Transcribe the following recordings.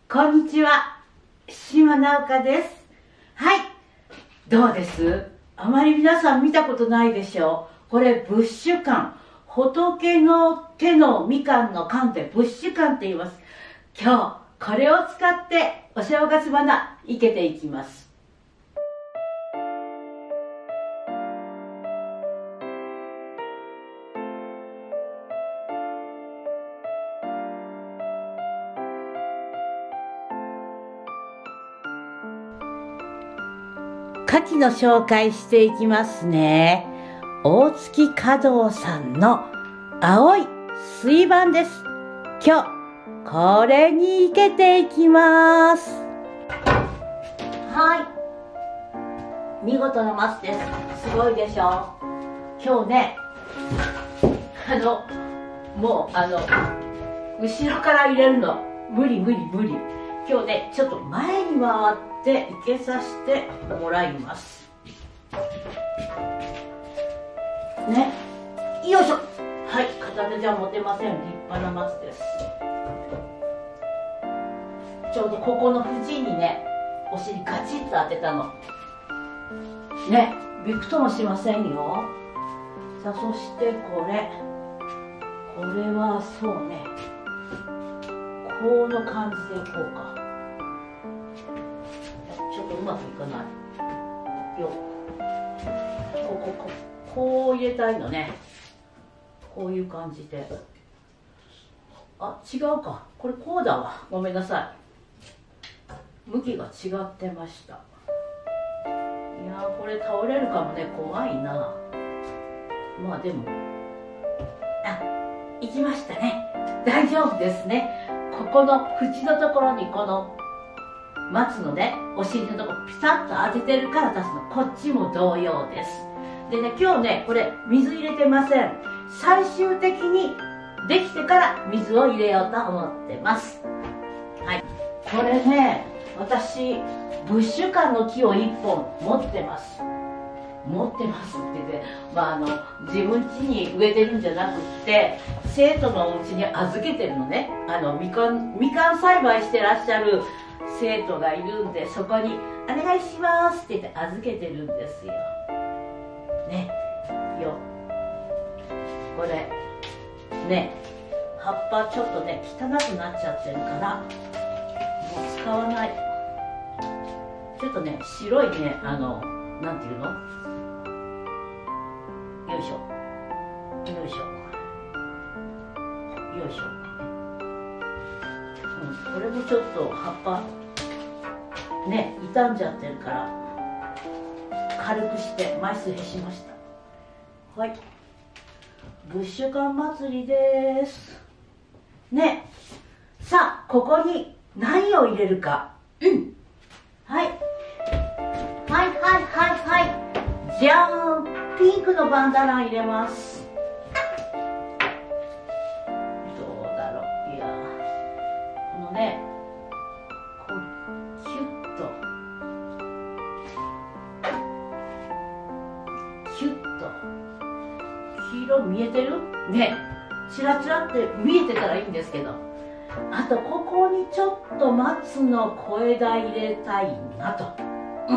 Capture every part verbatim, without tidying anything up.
こんにちは、島直香です。はい、どうです？あまり皆さん見たことないでしょう。これ、ブッシュカン。仏の手のみかんの缶でブッシュカンって言います。今日、これを使ってお正月花、生けていきます。牡蠣の紹介していきますね。大月華道さんの青い水盤です。今日、これに生けていきます。はい。見事な松です。すごいでしょ。今日ね、あの、もうあの、後ろから入れるの、無理無理無理。今日ね、ちょっと前に回って生けさせてもらいます。ね、よいしょ。はい、片手じゃ持てません。立派な松です。ちょうどここの縁にね、お尻ガチッと当てたの。ね、びくともしませんよ。さあ、そしてこれ。これはそうね。この感じでいこうか。ちょっとうまくいかない。よ。ここ、ここう入れたいのね。こういう感じで。あ、違うか。これこうだわ。ごめんなさい。向きが違ってました。いやー、これ倒れるかもね。怖いな。まあでも。あ、行きましたね。大丈夫ですね。ここの縁のところにこの松のね、お尻のところピタッと当ててるから出すの。こっちも同様です。でね、今日ね、これ水入れてません。最終的にできてから水を入れようと思ってます。はい。これね、私、ブッシュカンの木をいっぽん持ってます。持ってますって言って、まあ、あの、自分家に植えてるんじゃなくって、生徒のお家に預けてるのね。あの、みかん、みかん栽培してらっしゃる生徒がいるんで、そこにお願いしますって言って預けてるんですよ。ね。よ。これ。ね。葉っぱちょっとね、汚くなっちゃってるから、もう使わない。ちょっとね、白いね、あの、なんていうの？よいしょ。よいしょ。よいしょ。うん、これもちょっと葉っぱ、ね、傷んじゃってるから、軽くして枚数減しました。はい。ブッシュカン祭りです。ね。さあ、ここに何を入れるか。うん。はい。はいはいはいはい。じゃーん。ピンクのバンダナ入れます。どうだろう。いやー。このね、こう、キュッと。キュッと。黄色見えてる？ね。チラチラって見えてたらいいんですけど。あと、ここにちょっと松の小枝入れたいなと。うん。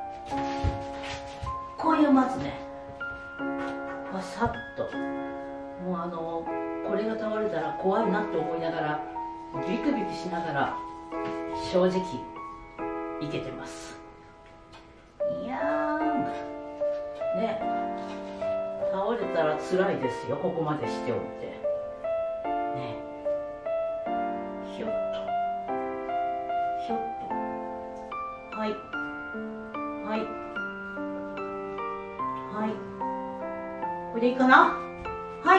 こういう松ね。パサッと。もうあの、これが倒れたら怖いなって思いながら、ビクビクしながら、正直、いけてます。いやーん。ね。倒れたら辛いですよ。ここまでしておいて。ね。ひょっと。ひょっと。はい。はい。はい。これでいいかな？はい。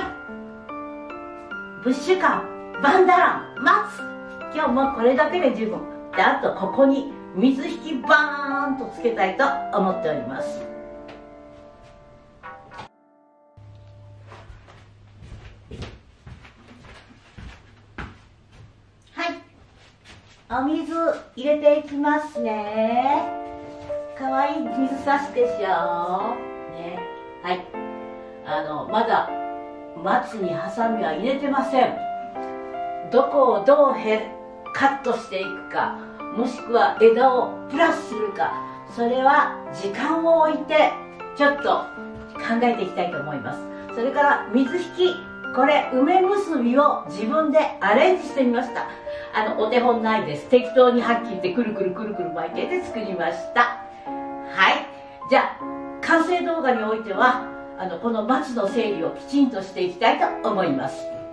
ブッシュカン、バンダラン、松。今日もこれだけで十分。で、あとここに水引きバーンとつけたいと思っております。はい。お水入れていきますね。かわいい水差しでしょ。ね。はい。あの、まだ松にハサミは入れてません。どこをどうへカットしていくか、もしくは枝をプラスするか、それは時間を置いてちょっと考えていきたいと思います。それから水引き、これ梅結びを自分でアレンジしてみました。あのお手本ないです。適当にはっきり言ってくるくるくるくる巻いてで作りました。はい、じゃあ完成動画においてはあのこの松の整理をきちんとしていきたいと思います。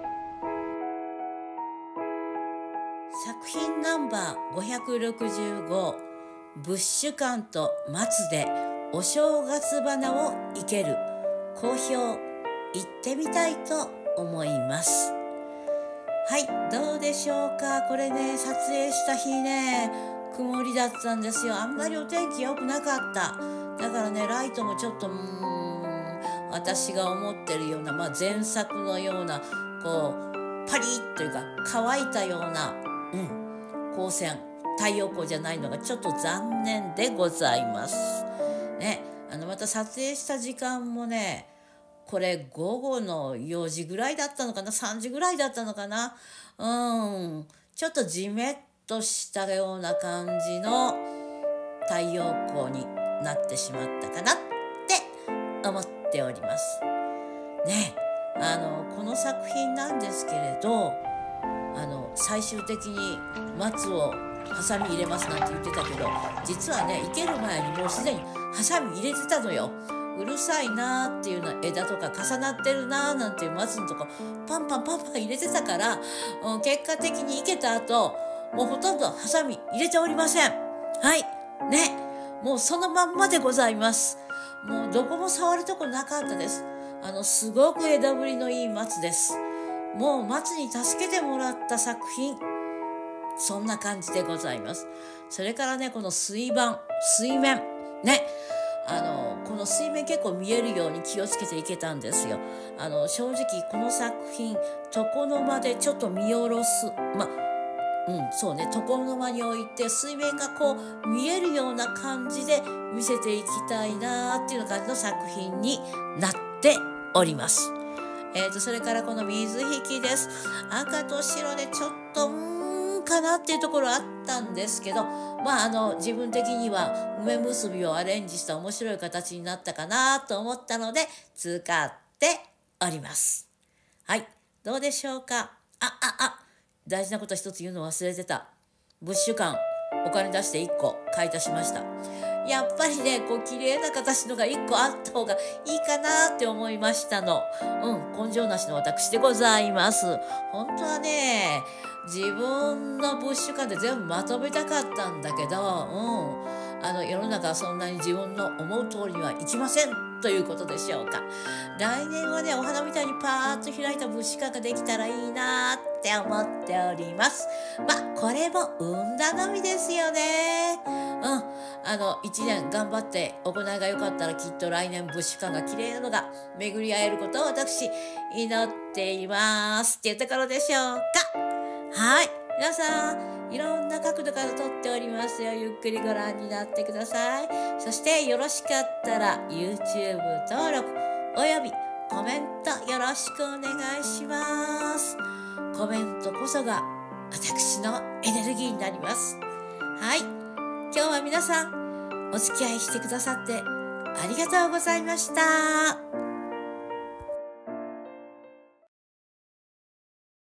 作品ナンバーごひゃくろくじゅうご、ブッシュ感と松でお正月花を生ける、好評行ってみたいと思います。はい、どうでしょうか。これね、撮影した日ね、曇りだったんですよ。あんまりお天気良くなかった。だからね、ライトもちょっとうーん私が思ってるような、まあ、前作のようなこうパリッというか乾いたような、うん、光線、太陽光じゃないのがちょっと残念でございますね。あのまた撮影した時間もね、これ午後のよじぐらいだったのかな、さんじぐらいだったのかな、うんちょっとじめっとしたような感じの太陽光になってしまったかなって思っておりますね。あのこの作品なんですけれど、あの最終的に松をハサミ入れますなんて言ってたけど、実はね、生ける前にもうすでにハサミ入れてたのよ。うるさいなーっていうの枝とか重なってるなーなんていう松のとこパンパンパンパン入れてたから、うん、結果的に生けた後もうほとんどハサミ入れておりません。はいね、もうそのまんまでございます。もうどこも触るとこなかったです。あのすごく枝ぶりのいい松です。もう松に助けてもらった作品、そんな感じでございます。それからね、この水盤、水面ね、あのこの水面結構見えるように気をつけていけたんですよ。あの正直この作品床の間でちょっと見下ろす、まうんそうね、床の間に置いて水面がこう見えるような感じで見せていきたいなっていう感じの作品になっております。えーとそれからこの水引きです。赤と白でちょっとうーんかなっていうところあったんですけど、まああの自分的には梅結びをアレンジした面白い形になったかなと思ったので使っております。はい、どうでしょうか。あああ大事なこと一つ言うの忘れてた。ブッシュ感お金出していっこ買い足しました。やっぱりね、こう綺麗な形のがいっこあった方がいいかなって思いましたの。うん、根性なしの私でございます。本当はね、自分のブッシュ感で全部まとめたかったんだけど、うん、あの世の中はそんなに自分の思う通りにはいきませんということでしょうか。来年はね、お花みたいにパーッと開いたブッシュ感ができたらいいなって思っております。まあこれも運頼みですよね。うん、あのいちねん頑張って行いが良かったらきっと来年ブッシュ感が綺麗なのが巡り合えることを私祈っていますっていうところでしょうか。はい、皆さんいろんな角度から撮っておりますよ。ゆっくりご覧になってください。そしてよろしかったら YouTube 登録およびコメントよろしくお願いします。コメントこそが私のエネルギーになります。はい、今日は皆さんお付き合いしてくださってありがとうございました。